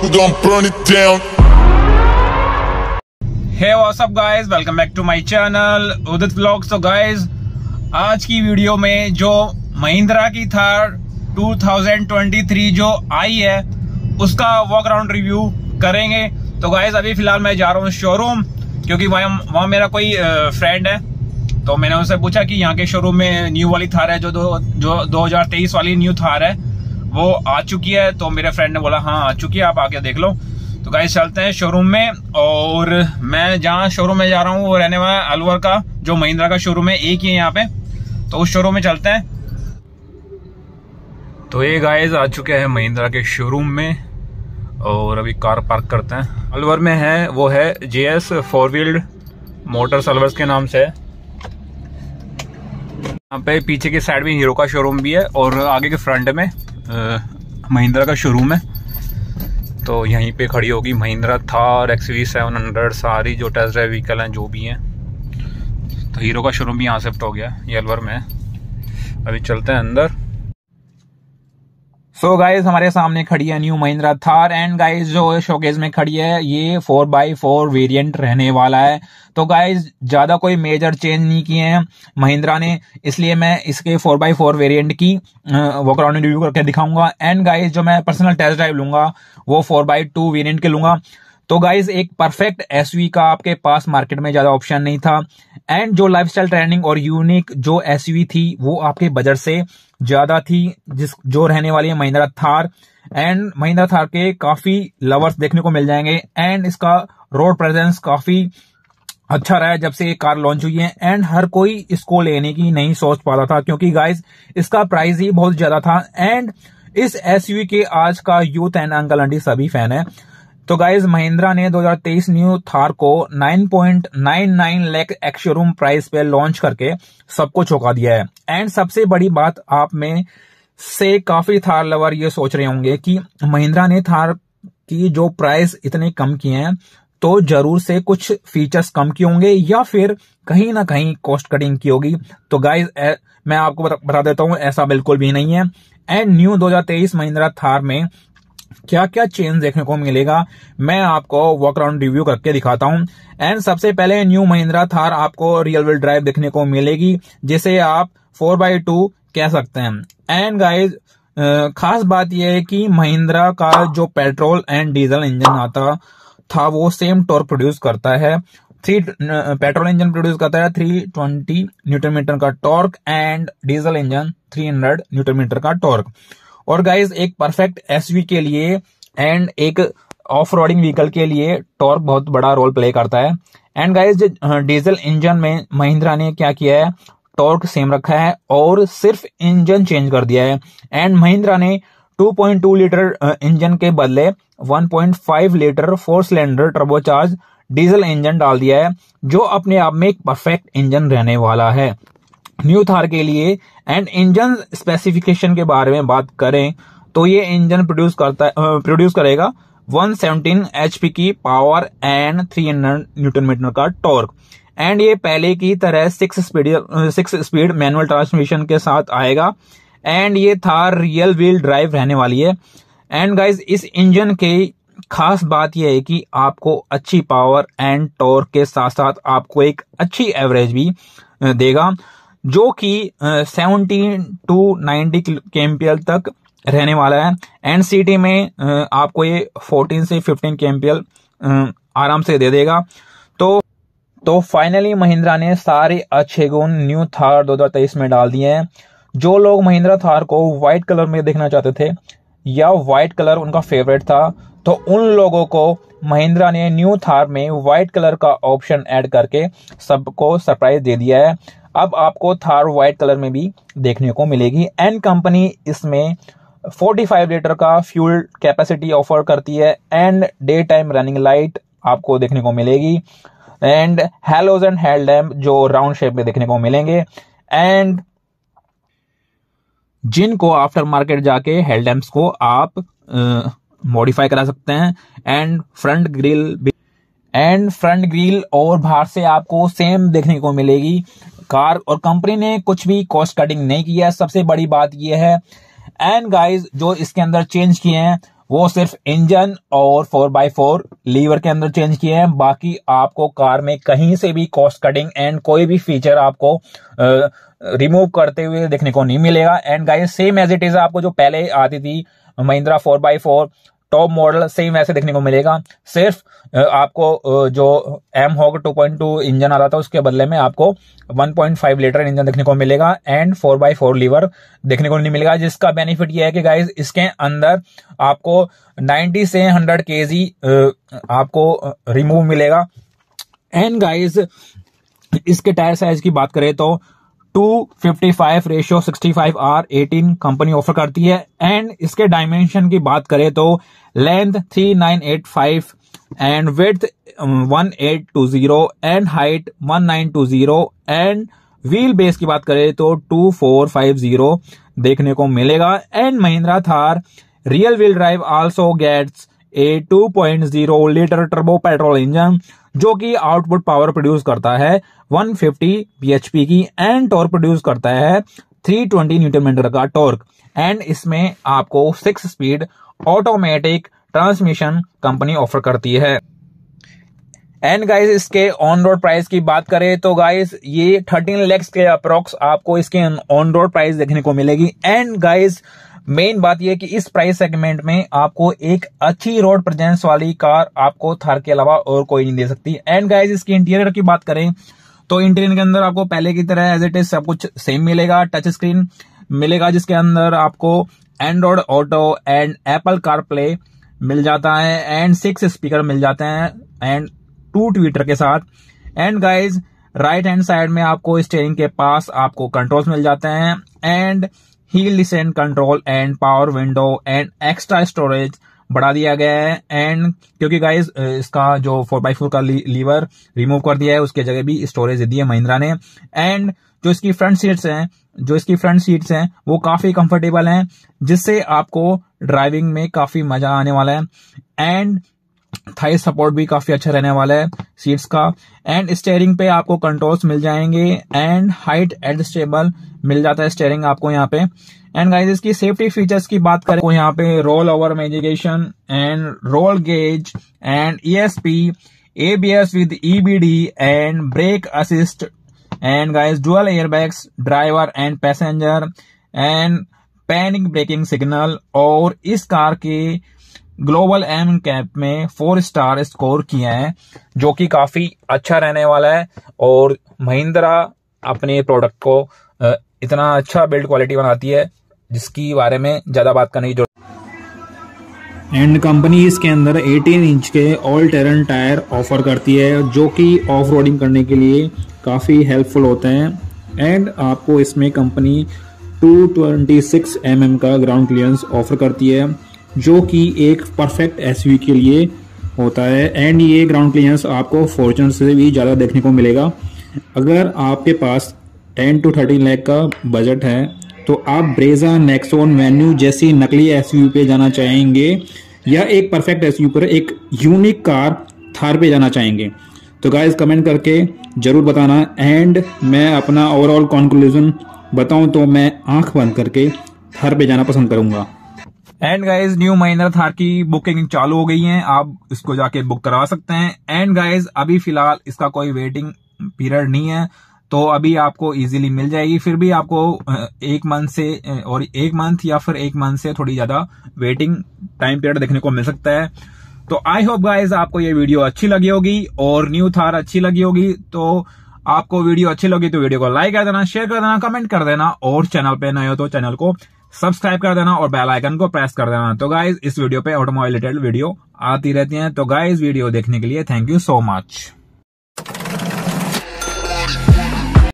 we're gonna burn it down. Hey what's up guys, welcome back to my channel Udit vlogs. तो guys आज की video में जो महिंद्रा की थार 2023 जो आई है उसका वॉक अराउंड रिव्यू करेंगे। तो गाइज अभी फिलहाल मैं जा रहा हूँ शोरूम, क्योंकि वहाँ मेरा कोई फ्रेंड है। तो मैंने उनसे पूछा कि यहाँ के शोरूम में न्यू वाली थार है, जो 2023 वाली न्यू थार है वो आ चुकी है। तो मेरे फ्रेंड ने बोला हाँ आ चुकी है, आप आके देख लो। तो गाइस चलते हैं शोरूम में, और मैं जहाँ शोरूम में जा रहा हूँ वो रहने वाला है अलवर का, जो महिंद्रा का शोरूम है एक ही है यहाँ पे। तो उस शोरूम में चलते हैं। तो ये गाइस आ चुके हैं महिंद्रा के शोरूम में, और अभी कार पार्क करते हैं। अलवर में है वो है JS 4 व्हील्ड मोटर्स अलवर्स के नाम से। यहाँ पे पीछे की साइड में हीरो का शोरूम भी है, और आगे के फ्रंट में महिंद्रा का शोरूम है। तो यहीं पे खड़ी होगी महिंद्रा थार XUV 700 सारी जो टेस्ट ड्राइव व्हीकल हैं जो भी हैं। तो हीरो का शोरूम भी यहाँ शिफ्ट हो गया, ये अलवर में है। अभी चलते हैं अंदर। सो गाइज हमारे सामने खड़ी है new Mahindra Thar, and guys जो शोकेस में खड़ी है ये 4x4 वेरिएंट रहने वाला है। तो गाइज ज्यादा कोई मेजर चेंज नहीं किए हैं महिंद्रा ने, इसलिए मैं इसके 4x4 वेरिएंट की वॉक अराउंड रिव्यू करके दिखाऊंगा। एंड गाइज जो मैं पर्सनल टेस्ट ड्राइव लूंगा वो 4x2 वेरिएंट के लूंगा। तो गाइज एक परफेक्ट एसयूवी का आपके पास मार्केट में ज्यादा ऑप्शन नहीं था, एंड जो लाइफस्टाइल ट्रेंडिंग और यूनिक जो एसयूवी थी वो आपके बजट से ज्यादा थी, जो रहने वाली है महिंद्रा थार। एंड महिंद्रा थार के काफी लवर्स देखने को मिल जाएंगे, एंड इसका रोड प्रेजेंस काफी अच्छा रहा है जब से ये कार लॉन्च हुई है। एंड हर कोई इसको लेने की नहीं सोच पाता था, क्योंकि गाइज इसका प्राइस ही बहुत ज्यादा था। एंड इस एसयूवी के आज का यूथ एंड अंकल आंटी सभी फैन है। तो गाइज महिंद्रा ने 2023 न्यू थार को 9.99 लाख एक्स शोरूम प्राइस पे लॉन्च करके सबको चौंका दिया है। एंड सबसे बड़ी बात, आप में से काफी थार लवर ये सोच रहे होंगे कि महिंद्रा ने थार की जो प्राइस इतने कम किए हैं तो जरूर से कुछ फीचर्स कम किए होंगे, या फिर कहीं ना कहीं कॉस्ट कटिंग की होगी। तो गाइज मैं आपको बता देता हूं, ऐसा बिल्कुल भी नहीं है। एंड न्यू 2023 महिंद्रा थार में क्या क्या चेंज देखने को मिलेगा मैं आपको वॉक अराउंड रिव्यू करके दिखाता हूं। एंड सबसे पहले न्यू महिंद्रा थार आपको रियल व्हील ड्राइव देखने को मिलेगी, जिसे आप 4x2 कह सकते हैं। एंड गाइज खास बात यह है कि महिंद्रा का जो पेट्रोल एंड डीजल इंजन आता था वो सेम टॉर्क प्रोड्यूस करता है। पेट्रोल इंजन प्रोड्यूस करता है 320 न्यूटन मीटर का torque, and diesel engine 300 newton metre का टॉर्क। और गाइज एक परफेक्ट एसयूवी के लिए एंड एक ऑफ रोडिंग व्हीकल के लिए टॉर्क बहुत बड़ा रोल प्ले करता है। एंड गाइज डीजल इंजन में महिंद्रा ने क्या किया है, टॉर्क सेम रखा है और सिर्फ इंजन चेंज कर दिया है। एंड महिंद्रा ने 2.2 लीटर इंजन के बदले 1.5 litre 4 cylinder turbocharge diesel engine डाल दिया है, जो अपने आप में एक परफेक्ट इंजन रहने वाला है न्यू थार के लिए। एंड इंजन स्पेसिफिकेशन के बारे में बात करें तो ये इंजन प्रोड्यूस करेगा 117 HP की पावर एंड 300 न्यूटन मीटर का टॉर्क। एंड ये पहले की तरह 6 स्पीड मैनुअल ट्रांसमिशन के साथ आएगा। एंड ये थार रियल व्हील ड्राइव रहने वाली है। एंड गाइज इस इंजन की खास बात यह है कि आपको अच्छी पावर एंड टॉर्क के साथ साथ आपको एक अच्छी एवरेज भी देगा, जो कि 70 to 90 kmpl तक रहने वाला है। एंड सिटी में आपको ये 14 से 15 kmpl आराम से दे देगा। तो फाइनली महिंद्रा ने सारे अच्छे गुण न्यू थार 2023 में डाल दिए हैं। जो लोग महिंद्रा थार को व्हाइट कलर में देखना चाहते थे, या व्हाइट कलर उनका फेवरेट था, तो उन लोगों को महिंद्रा ने न्यू थार में व्हाइट कलर का ऑप्शन ऐड करके सबको सरप्राइज दे दिया है। अब आपको थार व्हाइट कलर में भी देखने को मिलेगी। एंड कंपनी इसमें 45 लीटर का फ्यूल कैपेसिटी ऑफर करती है, and day time running light आपको देखने को मिलेगी, एंड हैलोजन हेडलैम्प जो राउंड शेप में देखने को मिलेंगे, एंड जिनको आफ्टर मार्केट जाके हेडलैम्प्स को आप मॉडिफाई करा सकते हैं। एंड फ्रंट ग्रिल और बाहर से आपको सेम देखने को मिलेगी कार, और कंपनी ने कुछ भी कॉस्ट कटिंग नहीं किया है, सबसे बड़ी बात यह है। एंड गाइज जो इसके अंदर चेंज किए हैं वो सिर्फ इंजन और 4x4 लीवर के अंदर चेंज किए हैं। बाकी आपको कार में कहीं से भी कॉस्ट कटिंग एंड कोई भी फीचर आपको रिमूव करते हुए देखने को नहीं मिलेगा। And guys same as it is आपको जो पहले आती थी Mahindra 4x4 top model same वैसे देखने को मिलेगा। सिर्फ आपको जो M-Hog 2.2 इंजन आ रहा था उसके बदले में आपको 1.5 लीटर इंजन देखने को मिलेगा एंड 4x4 लीवर देखने को नहीं मिलेगा, जिसका बेनिफिट ये है कि गाइस इसके अंदर आपको 90 से 100 kg आपको रिमूव मिलेगा। एंड गाइस इसके टायर साइज की बात करें तो 255/65R18 कंपनी ऑफर करती है। एंड इसके डायमेंशन की बात करें तो length 3985 and width 1820 and height 1920 and wheel base की बात करें तो 2450 देखने को मिलेगा। And Mahindra Thar real wheel drive also gets a 2.0 litre turbo petrol engine जो कि आउटपुट पावर प्रोड्यूस करता है 150 bhp की एंड टॉर्क प्रोड्यूस करता है 320 न्यूटन मीटर का टॉर्क। एंड इसमें आपको 6 speed automatic transmission company offer करती है। एंड गाइस इसके ऑन रोड प्राइस की बात करें तो गाइस ये 13 लाख के अप्रोक्स आपको इसके ऑन रोड प्राइस देखने को मिलेगी। एंड गाइस मेन बात यह कि इस प्राइस सेगमेंट में आपको एक अच्छी रोड प्रेजेंस वाली कार आपको थार के अलावा और कोई नहीं दे सकती। एंड गाइस इसकी इंटीरियर की बात करें तो इंटीरियर के अंदर आपको पहले की तरह एज इट इज सब कुछ सेम मिलेगा। टच स्क्रीन मिलेगा जिसके अंदर आपको Android auto and Apple car play मिल जाता है एंड 6 स्पीकर मिल जाते हैं एंड 2 ट्विटर के साथ। And guys right hand side में आपको स्टीयरिंग के पास आपको कंट्रोल्स मिल जाते हैं and hill descent control and power window and extra storage बढ़ा दिया गया है। एंड क्योंकि गाइस इसका जो 4x4 का लीवर रिमूव कर दिया है उसके जगह भी स्टोरेज दी है महिंद्रा ने। एंड जो इसकी फ्रंट सीट्स हैं वो काफी कंफर्टेबल हैं जिससे आपको ड्राइविंग में काफी मजा आने वाला है। एंड थाई सपोर्ट भी काफी अच्छा रहने वाला है सीट्स का। एंड स्टीयरिंग पे आपको कंट्रोल्स मिल जाएंगे एंड हाइट एडजस्टेबल मिल जाता है स्टीयरिंग आपको यहाँ पे। एंड गाइस इसकी सेफ्टी फीचर्स की बात करें तो यहाँ पे roll over navigation and roll cage and ESP, ABS with EBD and brake assist and guys dual airbags driver and passenger and panic braking signal. और इस कार के ग्लोबल एम कैप में 4 स्टार स्कोर किया है जो कि काफी अच्छा रहने वाला है। और महिंद्रा अपने प्रोडक्ट को इतना अच्छा बिल्ड क्वालिटी बनाती है जिसकी बारे में ज्यादा बात करने की जरूरत। एंड कंपनी इसके अंदर 18 इंच के ऑल टेरन टायर ऑफर करती है जो कि ऑफ रोडिंग करने के लिए काफी हेल्पफुल होते हैं। एंड आपको इसमें कंपनी 226 mm का ग्राउंड क्लियरेंस ऑफर करती है जो कि एक परफेक्ट एसयूवी के लिए होता है। एंड ये ग्राउंड क्लियरेंस आपको फॉर्च्यूनर से भी ज़्यादा देखने को मिलेगा। अगर आपके पास 10 to 13 लाख का बजट है तो आप ब्रेजा, नेक्सॉन, वेन्यू जैसी नकली एसयूवी पे जाना चाहेंगे या एक परफेक्ट एसयूवी पर एक यूनिक कार थार पे जाना चाहेंगे तो गाइस कमेंट करके जरूर बताना। एंड मैं अपना ओवरऑल कंक्लूजन बताऊं तो मैं आंख बंद करके थार पे जाना पसंद करूंगा। And guys new Mahindra Thar की बुकिंग चालू हो गई है, आप इसको जाके बुक करवा सकते हैं। एंड गाइज अभी फिलहाल इसका कोई वेटिंग पीरियड नहीं है तो अभी आपको इजीली मिल जाएगी। फिर भी आपको 1 मंथ से और 1 मंथ या फिर 1 मंथ से थोड़ी ज्यादा वेटिंग टाइम पीरियड देखने को मिल सकता है। तो आई होप गाइज आपको ये वीडियो अच्छी लगी होगी और न्यू थार अच्छी लगी होगी। तो आपको वीडियो अच्छी लगी तो वीडियो को लाइक कर देना, शेयर कर देना, कमेंट कर देना और चैनल पे नए हो तो चैनल को सब्सक्राइब कर देना और बेल आइकन को प्रेस कर देना। तो गाइज इस वीडियो पे ऑटोमोबाइल रिलेटेड वीडियो आती रहती हैं। तो गाइज वीडियो देखने के लिए थैंक यू सो मच।